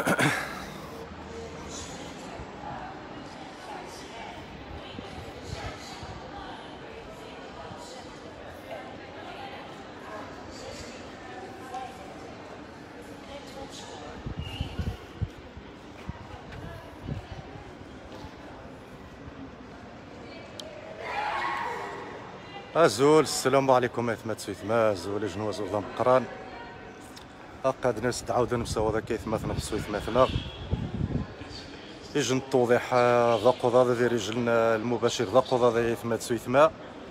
أزول السلام عليكم اثمات سويثما أزول جنواز وظام قران أقاد ناس تعاود نمساو هذا كيف مثلا سويثماثنا يجن التوضيح ذاقو ذا ذي رجل المباشر ذاقو ذا اثمات سويثما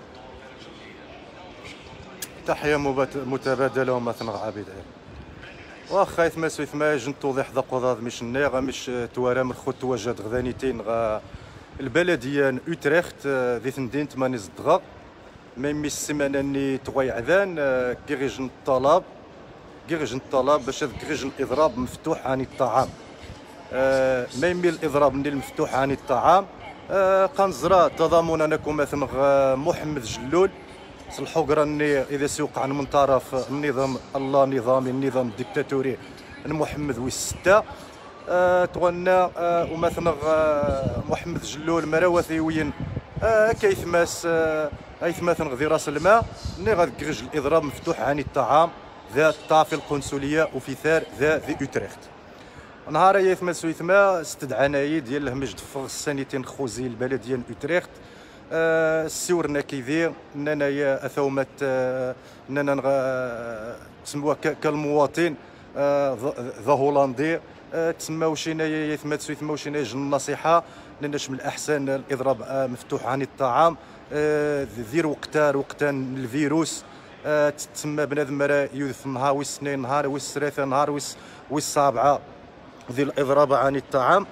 تحية متبادلة مثلا عابد واخا اثمات سويثما يجن التوضيح ذاقو ذا مش النيغ مش توارا من خد توجد غذانيتين البلدية أوتريخت ذي ثندين تماني زدغا ميمي السيمانه اني تغيعذان كيغيجن الطلب باش كيغيجن الاضراب مفتوح عن الطعام ميمي الاضراب اللي المفتوح عن الطعام قنزرا تضامنا انكم مثلا محمد جلول الحقره اني اذا سيوقع من طرف النظام الله نظامي النظام الدكتاتوري محمد والسته تغنى ومثلا محمد جلول مراوثي وين كيف ماس مثلا غذي راس الماء ني غادكرج الاضراب مفتوح عن الطعام ذا الطافي القنصليه وفي ثار ذي اوتريخت نهار يثما سويثما استدعاناي ديال الهمج دفغ السانيتين خوزي البلديه اوتريخت السورنا كيدير اننا يا اثومه اننا تسموها كالمواطن ذا هولندي تسماو شينا يثما سويثما وشينا يجن النصيحه لانش من الاحسن الاضراب مفتوح عن الطعام ذير وقتان الفيروس تسمى بنادم راه يوث نهار ويسنين نهار ويسريثه نهار ويسابعه ذي الاضراب عن الطعام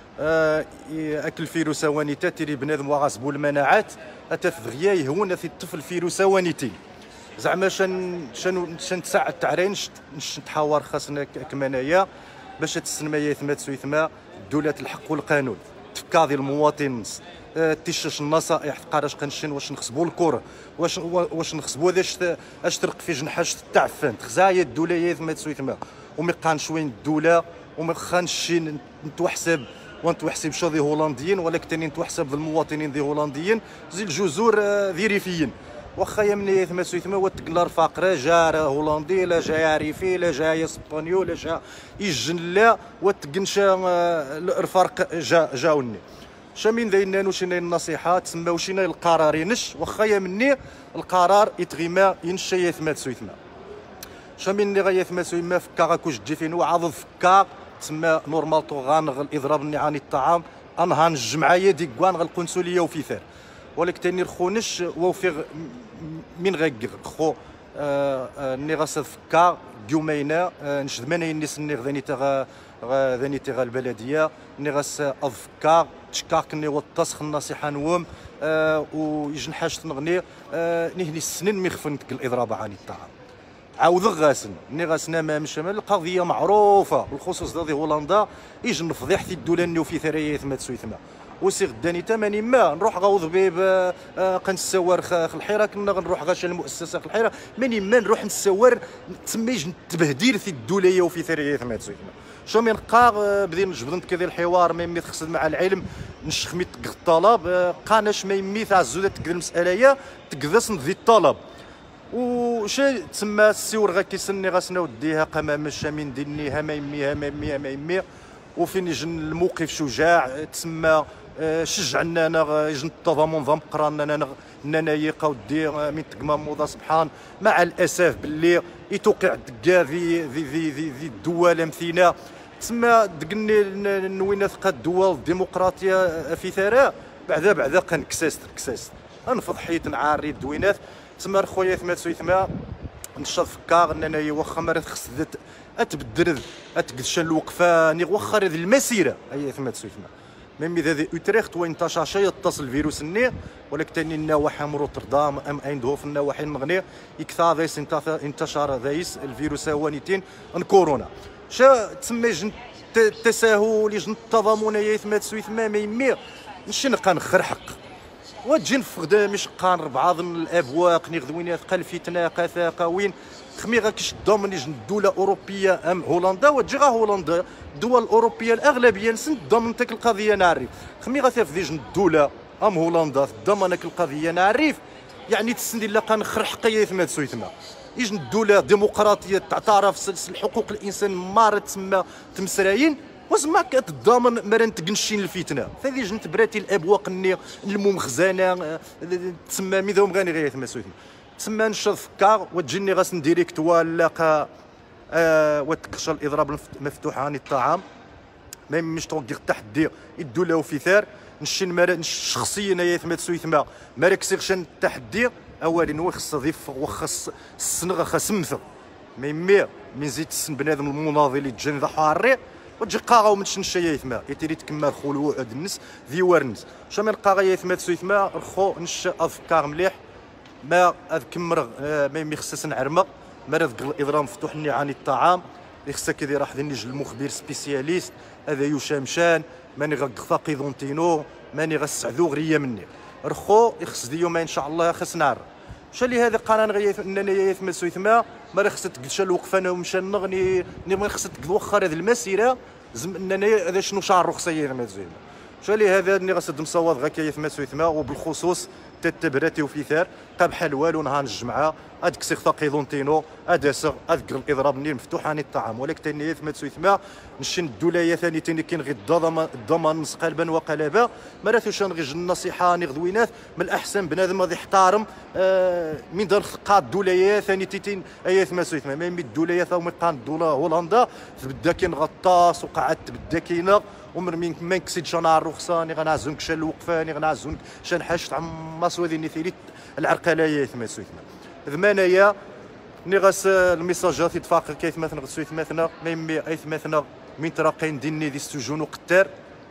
اكل فيروسوانيتا تيري بنادم وغاسبو المناعات اتفغيا يهون في الطفل فيروسوانيتي زعما شن تساعد تعرين نتحاور خاصنا كمنايا باش تسمى يثمات سويثما دولة الحق والقانون تفكاضي المواطن تيشش النصائح قاراش قنشن واش نخصبوا الكره واش نخصبوا اش ترق في جنحاش التعفن تخزايا الدوله يثمات سويثما ومي قانشوين الدوله ومي خانشين نتوحسب ونتوحسب شو ذي هولنديين ولكن تاني نتوحسب المواطنين ذي هولنديين زي الجزر ذي ريفيين واخا يمني يثمات سويثما وتقلا الفقره جا هولندي لا جا عريفي لا جا اسبانيول لا جا يجن لا وتقنشا الفرق جاوني شامين ذينا وشينا النصيحه تسماو شينا القرار ينش واخا يمني القرار يتغيما ينشا يثمات سويثما شامين اللي غيثمات سويثما فكا غاكوش تجي فين وعض فكا تسمى نورمال تو غانغ الاضراب نعاني الطعام انهان الجمعيه ديك كوان القنصليه وفي ثار ولكن تاني رخونش وفي من غير خو ني غاس فكا يومينا نشد ماني الناس ني غداني تاع ذاني تاع البلديه ني غاس افكا تشكاك ني وتصخ النصيحه نوم ويجن حاجه نغني نهني السنين ميخفن الاضراب عن الطعام عاود غاسن ني غاسنا ما مش القضيه معروفه بالخصوص هذه هولندا يجن فضيحتي الدوله ني وفي ثريات ما تسويثما وسي غداني تماني ما نروح غاوض بيب قنسوار الحيره كنا نروح غاشا المؤسسه الحيره ماني ما نروح نسوار تسميج تبهدير في الدوليه وفي ثريات ما تسويثما شو من قا بدينا نجبد كذا الحوار ما يمي تخصد مع العلم نشخمي الطلب قاناش ما يمي تاع الزوده تقدر المساله تقدس ذي الطلب وشي تسمى السور غاكيسني غاسنا وديها قمام الشامين دينيها ما يمي وفين يجن الموقف شجاع تسمى شجعنا انا يجن التضامن ضم قرانا اننا يقاو دي من تقما موضه سبحان مع الاسف باللي يتوقع دكا ذي الدول مثينا تسمى دقني نوينا ثقه الدول الديمقراطيه في ثراء بعدا كساست انفض حيت نعاري الدوينات تسمى خويا ثمات سويثما نشاط فكار اننا واخا ما خص اتبدل اتقدش الوقفه ني واخا هذه المسيره اي ثمات سويثما ميمي ذا اوتريخت وين تشاشا يتصل الفيروس الني ولكن تاني النواحي روتردام ام ايندهوف النواحي المغنيه يكثر ذيس انتشر ذيس الفيروس هوانيتين ان كورونا شا تسمى جن التساهل جن التضامن يا ثمات سويثما ما يمي نشي نبقى نخر حق وتجي نفقد مش قان بعض الابواق ني غدوينات قال فتنه قاثاقه وين خمي غا كيش ضامن يجن دوله اوروبيه ام هولندا وتجي غا هولندا الدول الاوروبيه الاغلبيه نسن ضامن تلك القضيه نعرف خمي غا في جن الدوله ام هولندا ضامن القضيه نعرف يعني تسندي لا كان خر حقيه ثما سويتما يجن الدوله ديمقراطيه تعترف سلسل حقوق الانسان مارت تما تمسراين وزما كتضامن مرن تقنشين الفتنه فهذه جنت براتي الابواق الني المخزنه تسمى ميدهم غاني غير ثما سويتما تسمى نشر فكار وتجيني غاس نديريكت ولا وتكشر الاضراب مفتوح عن الطعام ما مش توقع التحدي يدو له في ثار نشين مرن شخصيا يا ثما سويتما ماركسيرش التحدي اولا هو خص ضيف وخص السنغ خاص مثل ما يمي من زيد السن بنادم المناضل اللي تجن ذا حاري وتجي قاغا ومن شي ثما يتري تكمل خلو عاد الناس ذي ورنس شامل قاغا يا ثما سويتما رخو نش افكار مليح ما اذكمر ما يمي خصس نعرمه ما راه الاضرام مفتوح عن الطعام خصك كذا راح نجي المخبر سبيسياليست هذا يشامشان ماني غا قيدونتينو ماني غسعدو غريه مني رخو يخص ديوما ان شاء الله خص نعرف شالي هذا قانون غيث انني يثما سويثما ما راه خصك تقلش الوقفه انا ومشى نغني ما خصك توخر هذه المسيره زم انني هذا شنو شعر رخصه يثما سويثما شالي هذا اني غاسد مصوت غا يثما سويثما وبالخصوص تتبراتي وفي ثار قبح والو نهار الجمعه هذيك سيغ قيدونتينو هذا سيغ هذاك الاضراب مني مفتوح عن الطعام ولكن تاني يثما سويثما نشن الدولايه ثاني تاني كاين غير الضمان نص قلبا وقلبا ما راثوش غير النصيحه نغدوينات من الاحسن بنادم غادي يحترم من دار ثقات الدولايه ثاني تيتين يثما سويثما ما يمي الدولايه ثم قان الدوله هولندا تبدا كاين غطاس وقعدت تبدا كاينه ومن ما نكسيد شنو الرخصه ني غنعزونك شان الوقفه ني غنعزونك شان حاجه تاع مسودي نيثيري العرقلايه يثما سويثما ثمانيه ني غاس الميساجات يتفاقر كيف مثلا سويثما ما يمي ايث مثلا من تراقين ديني دي السجون وقتار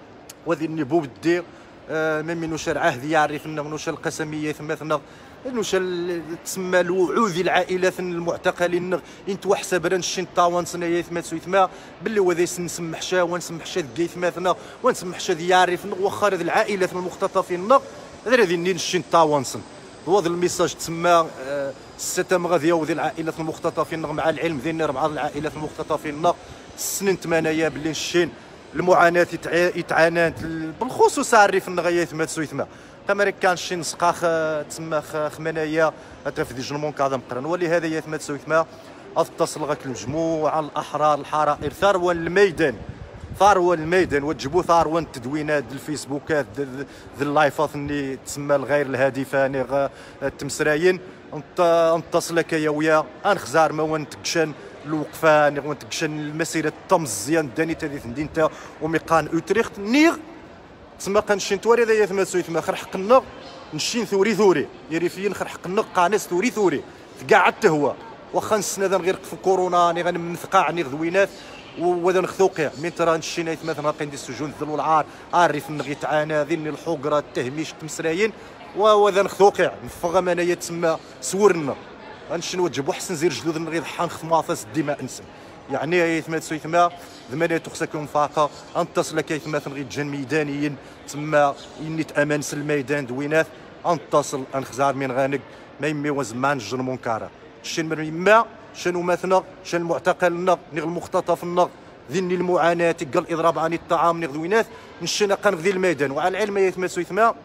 وذي ني بودي ما منو شر عهد يعرف انه شر القسميه مثلا انه شل تسمى الوعوذ العائلات المعتقلين انت وحسب رنشين طاوان سنه يثما سويثما باللي هو ذا نسمح شا ونسمح شا كيف مثلا ونسمح شا يعرف واخا هذه العائلات المختطفين هذا الذي نشين طاوان سن هو هذا الميساج تسمى الستم غادي يوذي العائلات المختطفين مع العلم ذي بعض العائلات المختطفين السنين ثمانيه باللي نشين المعاناه يتعانى بالخصوص عارف ان غايه ثما سويثما كما كان شي نسقاخ تسمى خمانيه تفدي جنمون كاظم قرن ولهذا يثما سويثما اتصل غاك المجموعه الاحرار الحرائر ثروه الميدان ثروه الميدان وتجيبوا ثروه التدوينات الفيسبوكات اللايفات اللي تسمى الغير الهادفه التمسراين انتصل لك يا ويا انخزار ما ونتكشن الوقفه ونتكشن المسيره الطمزيان داني تادي ندينتا وميقان اوتريخت نيغ تسمى كنشين تواري ذا يثما سويثما خر حقنا نشين ثوري يري فين خر حقنا قاناس ثوري كاع التهوى واخا نسنا ذا غير في كورونا ني غنمثقاع ني غدوينات وذا نخذوقيع من ترى نشينا يثما مثلا قندي السجون ذل والعار عارف نغي تعانى ذني الحقره التهميش التمسرايين وذا نخذوقيع نفغ منايا تسمى سورنا غنشنو تجيبو حسن زير جلود نغي ضحان خماطس الدماء نسم يعني يثما سويثما ثمانية تخسكم فاقة انتصل كيثما غي تجن ميدانيين تما اني تامان الميدان دوينات انتصل انخزار من غانق ما يمي وزمان جن منكارة شن من يما شنو مثلا شن المعتقل النغ نغ المختطف النغ ذني المعاناة قال الاضراب عن الطعام نغ دوينات نشنا قنغ الميدان وعلى العلم يثما سويثما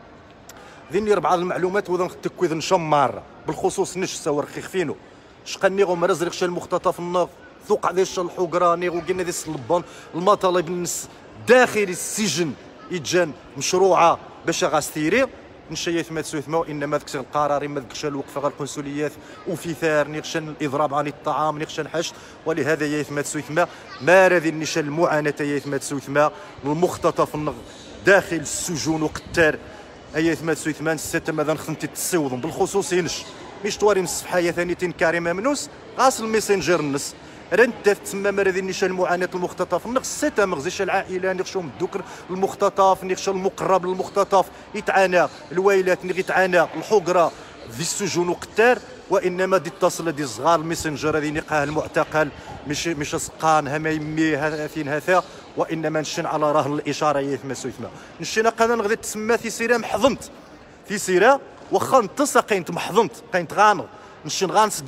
ذني بعض المعلومات وذن تكويذ نشمار بالخصوص نش سور رخيخ فينو شقني غو مرزرق شن المختطف النغ ثوق ذي الحقراني وقلنا ذي الصلبان المطالب الناس داخل السجن يتجان مشروعه باش غاستيري نشي ثما سويثما وانما ذاك القرار ما ذاكش الوقفه غير القنصليات وفي ثار نيخشن الاضراب عن الطعام نيخشن حشد ولهذا يا ثما سويثما ما راذي النشا المعاناه يا ثما سويثما المختطف داخل السجون وقتار اي ثما سويثما ستة ماذا نخنتي تسوضن بالخصوص ينش مش تواري من الصفحه ثاني كريمه منوس غاس الميسنجر النس رنت تسمى مرض النشا المعاناه المختطف نقص سته مغزيش العائله نخشوا الذكر المختطف نخش المقرب للمختطف يتعانى الويلات نغي يتعانى الحقره في السجون وقتار وانما دي اتصل دي الصغار الميسنجر هذه نقاه المعتقل مش سقان هما يمي فين هذا وانما نشن على رهن الاشاره يثما سويثما نشينا قانا غادي تسمى في سيره محضنت في سيره واخا نتصا قينت محضنت قينت غانغ نشن غانسد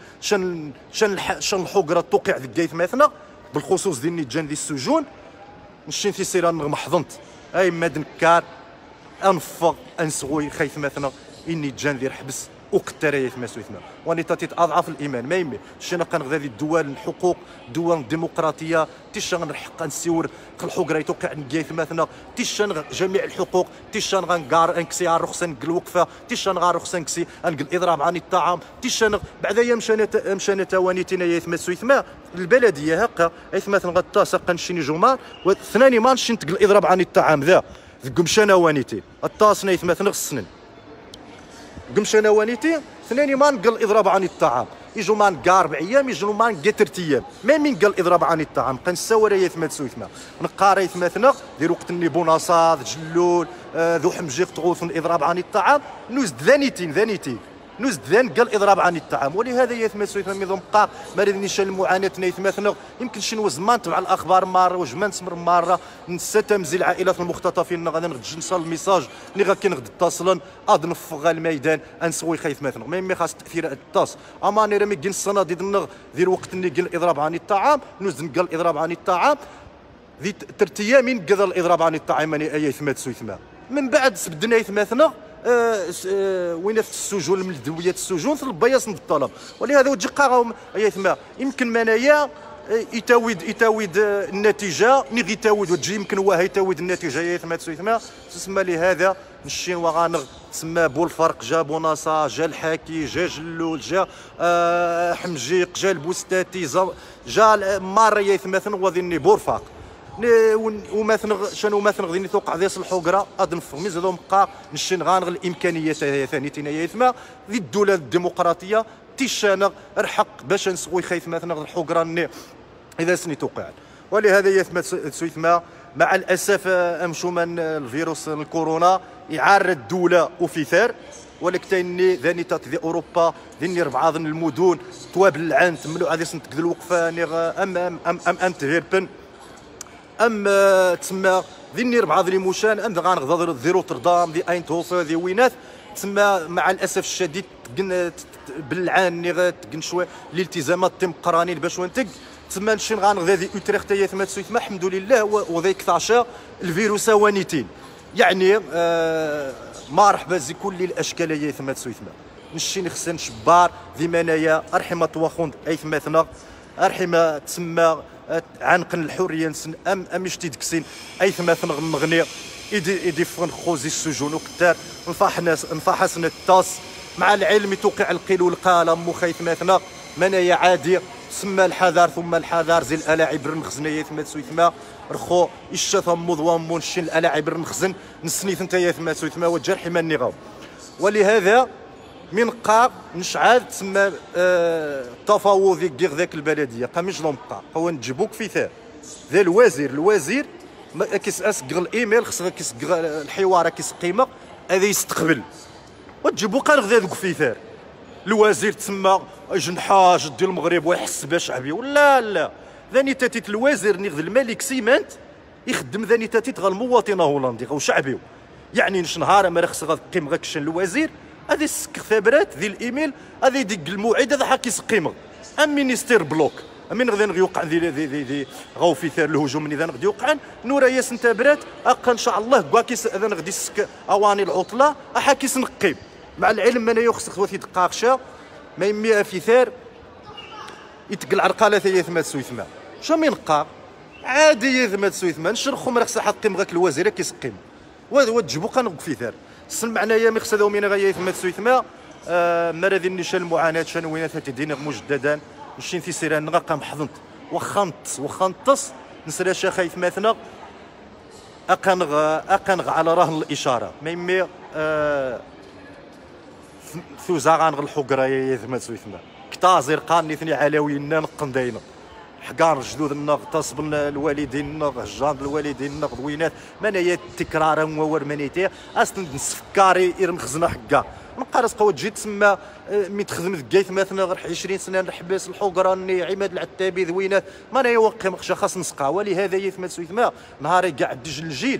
شن الحقره توقع ذي مثلا بالخصوص ديال نيتجان ذي السجون نشين في سيران محضنت اي مادنكار انفق انسغوي خايف مثلا اني جان ذي حبس وقتريت ما سويتنا واني تاتيت اضعاف الايمان ما يمي شنا كنغدا ذي الدول الحقوق دول الديمقراطيه تيشان الحق نسيور الحقره يتوقع نكيف مثلا تيشان جميع الحقوق تيشان غنكار انكسي على الرخصه نقل الوقفه تيشان غا رخصه نكسي نقل الاضراب عن الطعام تيشان بعدايا مشانا توانيتنا يا ثما سويتما البلديه هكا اي مثلا غتاسق نشيني جمار وثناني ما نشين تقل الاضراب عن الطعام ذا قمشانا وانيتي الطاسنا مثلا السنن قمشانا وانيتي ثناني ما نقل اضراب عن الطعام يجوا ما نقا 4 ايام يجوا ما نقا 3 ايام ما من قال اضراب عن الطعام كنساور يا ثما تسويتما نقاري مثلا دير وقت ني بوناصاد جلول ذو حمجي تغوث الاضراب عن الطعام نوز ذانيتين نوز ذان قال اضراب عن الطعام ولهذا يا ثما سويتما نظام قار ما ريدنيش المعاناه نيث مثلا يمكن شي زمان تبع الاخبار مره وجمان تمر مره نسى تمزي العائلات المختطفين غادي نغد نصل الميساج اللي غا كنغد اتصلا نفغ الميدان انسوي خايف مثلا ما يمي خاص تاثير الطاس اما انا راه كاين الصناديد النغ دير وقت اللي قال الاضراب عن الطعام نوز قال الاضراب عن الطعام ذي 3 ايام من قال الاضراب عن الطعام اي ثما سويتما من بعد بدنا مثلا وين في السجون من ذويات السجون في البياص الطلب ولهذا وجه قاهم ايثما يمكن منايا يتاويد النتيجه ني يتاويد وتجي يمكن هو يتاويد النتيجه يثما تسمى تسمى لهذا الشين وغانغ تسمى بولفرق جا بوناصا جا الحاكي جا جلول جا حمجيق جا البوستاتي جا مار يثما وذني بورفاق ومثلا شنو مثلا غادي توقع ذي الحقره غادي نفهم زادو بقى نشين غانغ الامكانيات ثاني تينايثما ذي الدوله الديمقراطيه تيشانا الحق باش نسوي خايف مثلا الحقره اذا سني توقع ولهذا يثما سويثما مع الاسف امشوما الفيروس الكورونا يعرض الدوله وفثار ولكن ذاني ذي اوروبا ذني 4 المدن تواب العن تملو غادي تقدر الوقفه ام انتفيربن تسمى ذي 4 ذي موشان غنغض ذي روتردام ذي اينتهوفن ذي وينات تسمى مع الاسف الشديد بالعان تقن شويه الالتزامات الديمقراطيه باش وانتق تسمى نشين غنغض ذي اوتريخت يا ثما تسويتما الحمد لله وذيك 11 الفيروس وانيتين يعني مرحبا زي كل الاشكال يا ثما تسويتما نشين خصنا شبار ذي منايا ارحمه توخوند اي ثما ارحمه تسمى عنقن الحريه نسن ام يشتي اي ثما نغني يدي فن خوزي السجون وكثار نفحسن الطاس مع العلم توقع القيل والقلم مخيف مثلا منايا عادي سما الحذر ثم الحذر زي الالاعب المخزنيه ثما تسويثما رخو الشثم مضوام منشن الالاعب المخزن نسنيث انت يا ثما تسويثما والجرح ما النغاو ولهذا من قا نشعل تسمى تفاوضي كيغ ذاك البلديه قامش لومقا هو نجيبوك في ثار ذا الوزير كيس اسقغ الايميل خص كيس الحوار كيس قيمه هذا يستقبل وتجيبو قال غدا ذوك في ثار الوزير تسمى جنحاج ديال المغرب ويحس باش شعبي لا ذاني تاتيت الوزير نيغ الملك سيمانت يخدم ذاني تاتيت غا المواطن هولندي غا شعبي يعني نش نهار ما خص غتقيم غاك الوزير هذه السكثابرات ذي الايميل هذا يدق الموعد هذا حكي سقيمه ام مينيستير بلوك من غادي يوقع ذي غاو في ثار الهجوم من اذا غادي يوقع نورا يا سنتابرات اقا ان شاء الله كواكيس اذا غادي يسك اواني العطله احاكيس نقيم مع العلم انا يخص خواتي دقاقشه ما يمي في ثار يتقل عرقاله ثيا ثما تسويثما شو من قا عادي ثما تسويثما نشرخو مرخص حقيم غاك الوزير كيسقيم وتجبو قنق في ثار سمع معنايا مخص هذا من غايه ثما تسويثما مرض النشان المعاناه شنو وين تدين مجددا نشين في سيران نغا محضنت وخنطس نسرا شا خايف مثلا اقنغ على رهن الاشاره ما يمي ثوزا غانغ الحقره يا ثما تسويثما كتازر قاني ثني علويين نقن داينا حقار جدود النغ تصب الوالدين النغ هجان الوالدين النغ دوينات منايا تكرار وور منيتي اصلا نسفكاري يرم خزنه حقا نقارس قوة تجي تسمى مي تخدم ذكايت مثلا غير 20 سنه نحبس الحقره ني عماد العتابي ذوينات ما يوقع مخشى خاص نسقى ولهذا يثما تسويثما نهاري كاع دج الجيل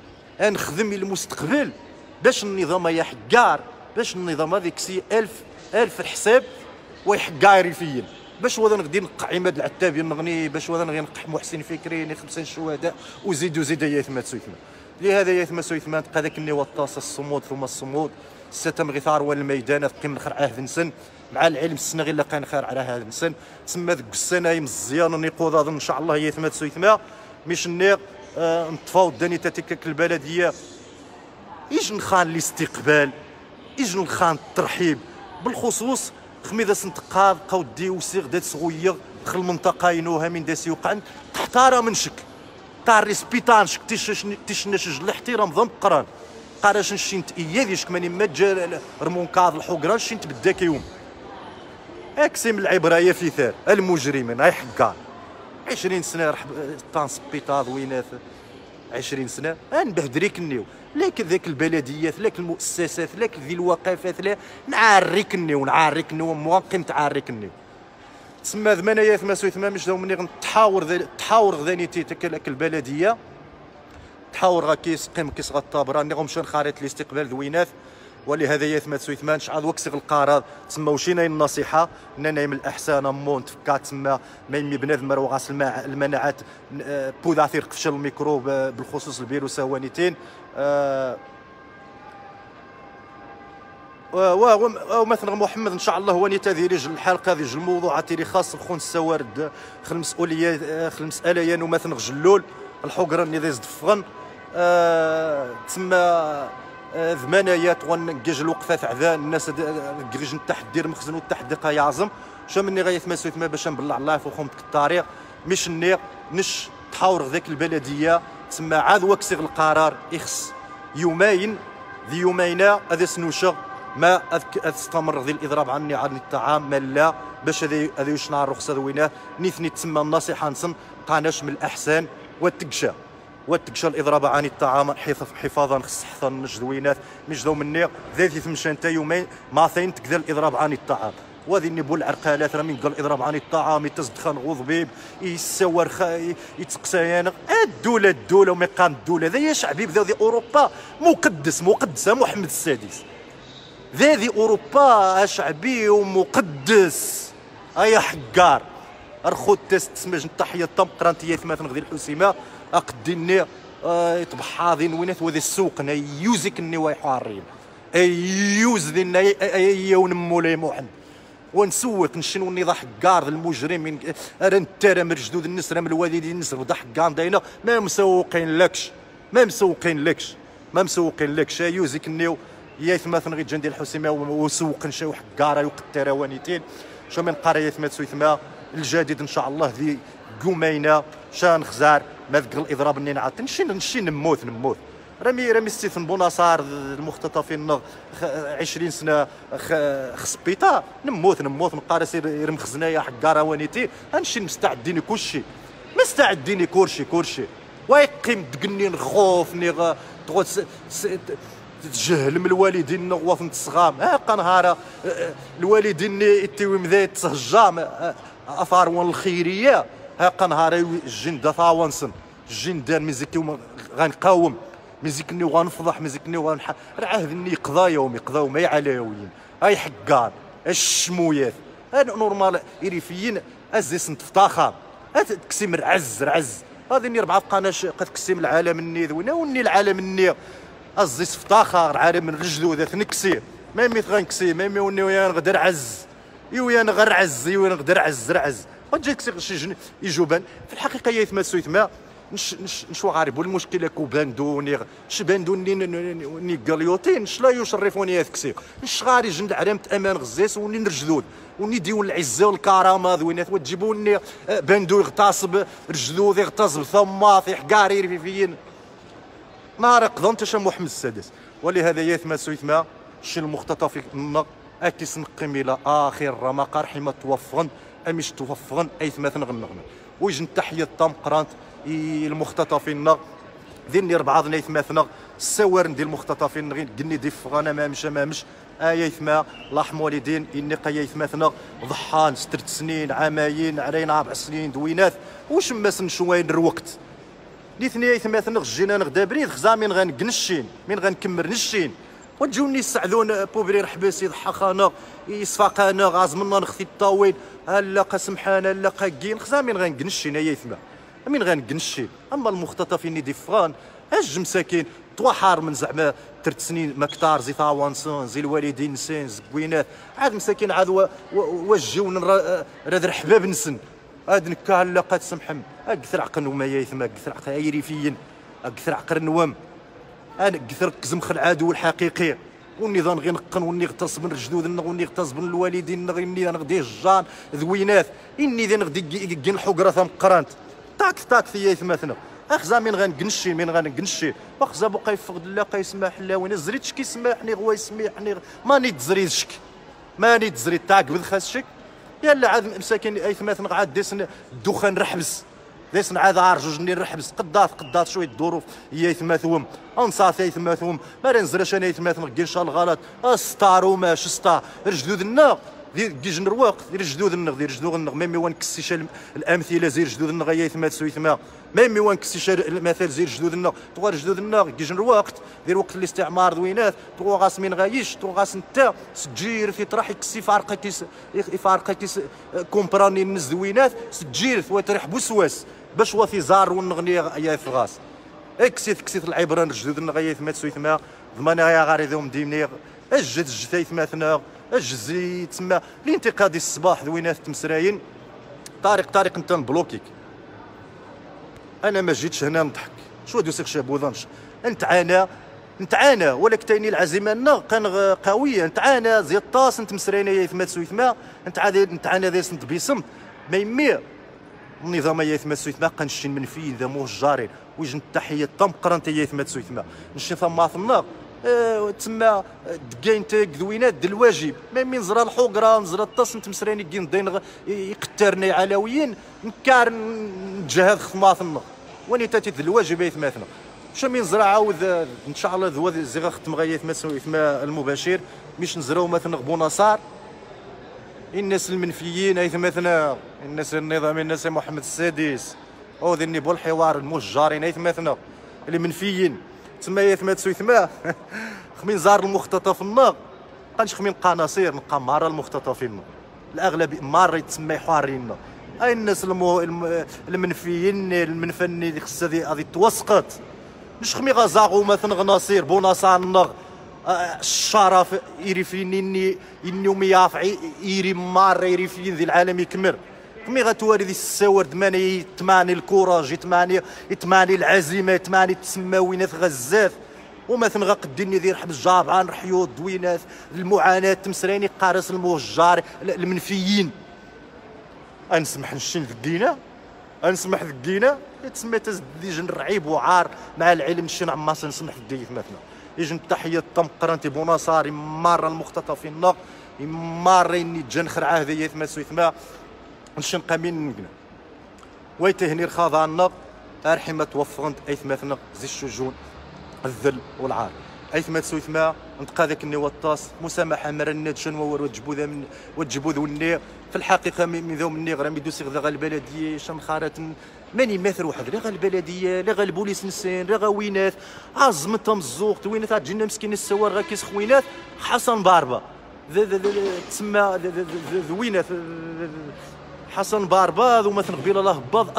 نخدم المستقبل باش النظام يا حقار باش النظام هذيك سي 1000 الف الحساب ويحقايري فيا باش ولا نغدي نقع عماد العتابي نغني باش ولا نغدي نقح محسن فكري 50 شهداء وزيد يا ثما سويثما لهذا يا ثما سويثما تبقى ذاك الني والطاس الصمود ثم الصمود ستم غثار والميدان تقيم الخير عهد نسن مع العلم السنه غير لقى خير على هذا النسن تسمى ذوك السنه مزيان نيقوض ان شاء الله يا ثما سويثما مش نيق نطفاو داني تاتيك البلديه يجن خان الاستقبال يجن خان الترحيب بالخصوص خميده سنتقاض قودي وسيغ دات صغير دخل المنطقه ينوها من داسي وقعن تحترم منشك تاع ريسبيتانشك تشنش الاحترام ضم قران قراش نشنت اياديش كماني ما جا رمونكاض الحقران شنت بداك يوم اكسم العبره يا فيثار المجرمين هاي حقار 20 سنه رح تانسبيطاض وينات 20 سنه نبهدريك النيو لك ذاك البلديات لك المؤسسات لك ذي الوقافات لا نعريك النيو مواقم تعريك النيو تسمى ثمانية ثما سويثما مش داو مني تحاور غذانيتي تاك البلديه تحاور غاكيس قيم كيس غطابره ني غمشى خارطه الاستقبال ذوينات ولهذا يثمت سويثمان شعال وكسغ القرار تسمى وشينا النصيحه اننا من الاحسن مون تفكا تسمى ما يمي بنادم راه غاس المناعات بوداثير قفش الميكروب بالخصوص الفيروس هوانيتين ومثلا محمد ان شاء الله هو نتذيرج الحلقه هذه الموضوعات اللي خاص خون السوارد خل المسؤوليه خل المساله ومثلا جلول الحقره اللي دفغن تسمى ثمانيات ونجج الوقفه عذان الناس كريج تحت دير مخزن والتحديقه يعظم شا مني غيثمسوا ثما باش نبلع الله في خمت الطريق مش النيق نش تحاور ذاك البلديه تسمى عاد وكسغ القرار يخص يومين ذي يومين هذا سنوشغ ما استمر ذي الاضراب عني عن الطعام ما لا باش هذا يشنع الرخصه ذويناه نيثني تسمى النصيحه نسم قاناش من الاحسن والتقشى الاضراب عن الطعام حفاظا خص حفظا الجدوينات مش ذو مني ذاتي ثمشان انت يومين ماثين تقدر الاضراب عن الطعام وهذه نبول العرقالات راه من قال الاضراب عن الطعام يتزدخن غضبيب يسور يتقسيان الدوله ومقام الدوله ذا يا شعبي ذا اوروبا مقدسه محمد السادس ذي اوروبا شعبي ومقدس ايا حقار ارخو تسمج التحيه الطم قرانتيه ثمات غدي الحسيمه اقدني يطبحاضين وينات وذي السوق يوزك الني ويحارين يوز ذي يون مولاي محمد ونسوق نشنو ني حقار المجرمين راه انت راه من جدود الناس راه من الوالدين الناس راه حقار داينا ما مسوقين لكش يوزك النيو يا ثماثن غير جندي الحسيمه وسوق نشاو حقاره وقتره وانيتين شو من قريه ثمات سويثما الجديد ان شاء الله ذي قمينا شان خزار ما ذكر الاضراب اني نعطي نمشي نموت رمي ستيفن بوناصار المختطفين 20 سنه خسبيطه نموت نقارس يرم خزنايا حقاره وانيتي نمشي مستعدين كلشي ويقيم دقني نخوف ني تجهل من الوالدين نغوف الصغام قنهار الوالدين يتيوي مذا تهجام افاروان الخيريه قنهار الجند ثاونسن الجند ميزيكي غنقاوم ميزيكني وغنفضح ميزيكني عهد يقضاو ما يعلاويين هاي حقار الشمويات هذا نورمال إريفيين ازيس نتفتاخر تكسيم رعز هذه ني 4 قناش قد كسيم العالم الني ذوينا وني العالم الني ازيس فتاخر عالم من رجلو ذات نكسي ما ميت غنكسي ما وني ويا نغدر عز يويا نغر عز يويا نغدر عز وجاك شي يجوبان في الحقيقه يا ثما سويثما نشو غارب والمشكله كوباندو شباندو ني قاليوتين لا يشرفوني يثكسي غاري جند علامه امان غزاس وني نرجدود وني ديون العزه والكرامه ذوينات وتجيبوني باندو يغتصب رجلود يغتصب ثماط يحقاري ريفيين نهار قضى شا محمد السادس ولهذا يا ثما سويثما شي المختطف اكيس نقيم الى اخر رمق حما توفغن امش توفغن اي ثما نغنغنا ويجن تحيه طام قرانت المختطفين ذني 4 ذني ثماثنا السوار ندير المختطفين غير قني دي فغانا ما مش ايا ثما الله يرحم والدين اني قيا ثماثنا ضحان 6 سنين عامين علينا 4 سنين دوينات واش ماسن شوين الوقت لي ثني ثماثنا جينا نغدا بريد خزامين غنكمر نشين وتجوني يسعدون بوبري رحبس يضحكنا يصفقنا غاز منا نختي الطاويل هلا قسمحانا لا قاكين خزا من غنقنشي نايا يثما من غنقنشي. اما المختطفين ديفران اج مساكين طوا حار من زعما 3 سنين مكتار زي طاوانسون زي الوالدين نسان زكوينات عاد مساكين عاد وجيون راد الحباب نسن هاد نكا لا قاد سمحم اكثر عقل وما يثما اكثر عقل ايريفيين اكثر عقل نوام انا كثر كزمخ العدو الحقيقي والنظام غير نقن وني غتصب من رجدودنا وني غتصب من الوالدين غني غدي الجان ذوينات اني ذا نغدي كين الحقره ثم قرانت طاك طاك في ثماثنا اخزا من غنقنشي من غنقنشي واخزا بقى يفقد الله يسمح الله وين زريتش كيسمحني غوا يسمحني ماني تزريدشك ماني تزريد تاك بالخاسشك يلا عاد مساكين اي ثماثنا عاد ديسن الدخان رحبس ديسن عاد عرجوج ني نرحبس قدات شويه الظروف هي ثماثهم انصاف ثماثهم ما نزرش انا ثماثهم كي ان شاء الله غلط ستار وماش ستار رجدودنا كيج نروق دير جدودنا ميمي وان كسيش الامثله زير جدودنا غيا ثماث ثما ميمي وان كسيش المثال زير جدودنا تو جدودنا كيج نروق دير وقت الاستعمار دوينات تو غاس من غايش تو غاس نتا سجير في طرح كسي فارقه كيس كومبراني الناس دوينات سجير وترح بوسواس باش وفي زار ونغني يا فغاس كسيت العبران جدودنا غيا ثماث ثما ضمانها يا غاري ذوم ديمني اجت جثايث مثنا الجزي تما الانتقاد الصباح ذوينات تمسراين طارق انت نبلوكيك انا ما جيتش هنا نضحك شو دوسك شابوذنش نتعانى ولك تاني العزيمه لنا كان قويه نتعانى زي الطاس انت مسرينا يا ثما سويثما نتعانى ذي سنت بيسم ما يمي النظام يا ثما سويثما قنشين منفيين ذا مهجارين ويجن التحيه طم قرنت يا ثما سويثما نشي ثما ثنا تما دكاينت ذوينات د الواجب ما من زرا الحقره نزرا الطاس نتمسراني كي نضين يقترني علويين نكار نتجاهد خطماثنا وني تاتي الواجب يثماثنا شا من زرا عاود ان شاء الله ذو زي ختم غايه ثما المباشر مش نزراو مثلا بونصار الناس المنفيين ايثماثنا الناس النظام الناس محمد السادس او ذني بالحوار المشجرين ايثماثنا اللي منفيين تما يثما تسويثما خمين زار المختطف النار قانش خمين قناصير نلقى مارا المختطفين الاغلب مارا يتسمى حوارين اي الناس المنفيين المنفني اللي خصها هذه توسقط مش خمي غزاغو مثلا غناصير بوناصار النغ الشرف يريفين اني وميافعي يري مارا يريفين ذي العالم يكمر مي غتوالي ذي الساور تماني الكوراج يتماني العزيمه يتماني التسماوينات غزات ومثلا غقديني ذي رحب الجابعان رحيوط دوينات المعاناه تمسريني قارص المهجار المنفيين انسمح نشين ذكينا انسمح ذكينا تسمى تزديج رعيب وعار مع العلم نشين عماس نسمح ذكي مثلا يجن التحيه طم قرنتي بوناصار ماره المختطفين النق ماره اني تجنخر عهديه ثما سويثما نشن قامين نقنا ويتهني رخاض النق ارحمه توفقنت ايثماثنا زي الشجون الذل والعار ايثما سويثما نتقى ذاك الني والطاس مسامحه مرنات شنو وتجبو ذا من وتجبو ذو الني في الحقيقه من ذو مني غير ميدوسي غدا البلديه شنخارات ماني مثل واحد لا البلديه لا البوليس نسان لا وينات عزمت مزوق وينات تجينا مسكين السوار غا كيس خوينات حسن باربا تسمى ذوينات حسن باربا ذو مثلا قبيله الله باض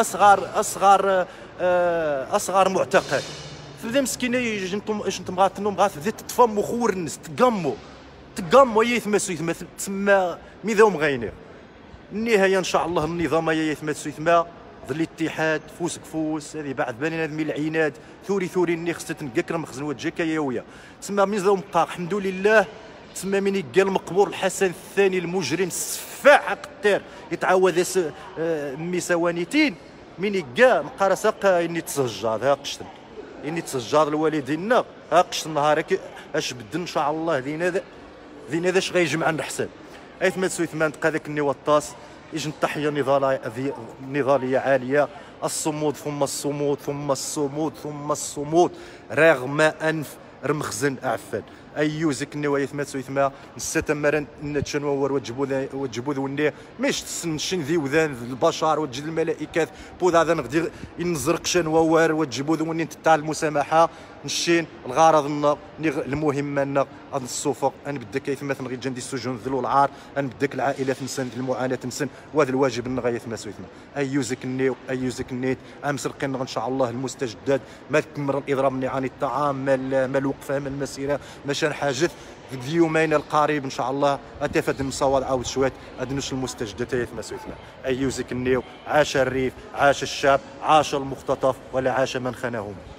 اصغر معتقل فذا مسكينه انتم غاتنهم غات تفهموا خور الناس تقاموا يثما تسمى ميذوم غينير النهايه ان شاء الله النظام يثما ظل الاتحاد فوس كفوس هذه بعد بانين هذه العناد ثوري اني خصها تنقكر مخزن وجهك ياويه تسمى ميزو مقا الحمد لله تسمى من قال مقبور الحسن الثاني المجرم السفاح قتار يتعاود ميساوانيتين من قال مقا ساق اني تسجاد ها قشتن اني تسجاد الوالدين ها قشت نهارك اش بد ان شاء الله ذينا ذاش غيجمع الحساب ايثما تسوي ثمان تلقى ذاك الني والطاس يجن التحيه نضاليه عاليه الصمود ثم الصمود ثم الصمود ثم الصمود رغم انف رمخزن اعفان ايو زكني ويثمت سويثما نستمر نتشنور وتجبو ذوني مش تسنشن ذي وذان البشر وتجد الملائكات بود هذا نغدي ينزرق شنوار وتجبو ذوني تاع المسامحه نشين الغرض المهم ان هذا الصفق انا بدك يثمت نغي جندي السجون ذلو العار انا بدك العائلات نسن المعاناه نسن وهذا الواجب نغيث ما سويثما ايو زكني ايو زكنيت امس لقينا ان شاء الله المستجدات ما تكمر الاضراب مني عن الطعام ما الوقفه ما المسيره ماشي حاجه في اليومين القريب ان شاء الله اتفاد المصواد عاود شويه ادنوش المستجدات يثما سويثما ايو زكنيو عاش الريف عاش الشاب عاش المختطف ولا عاش من خانهم.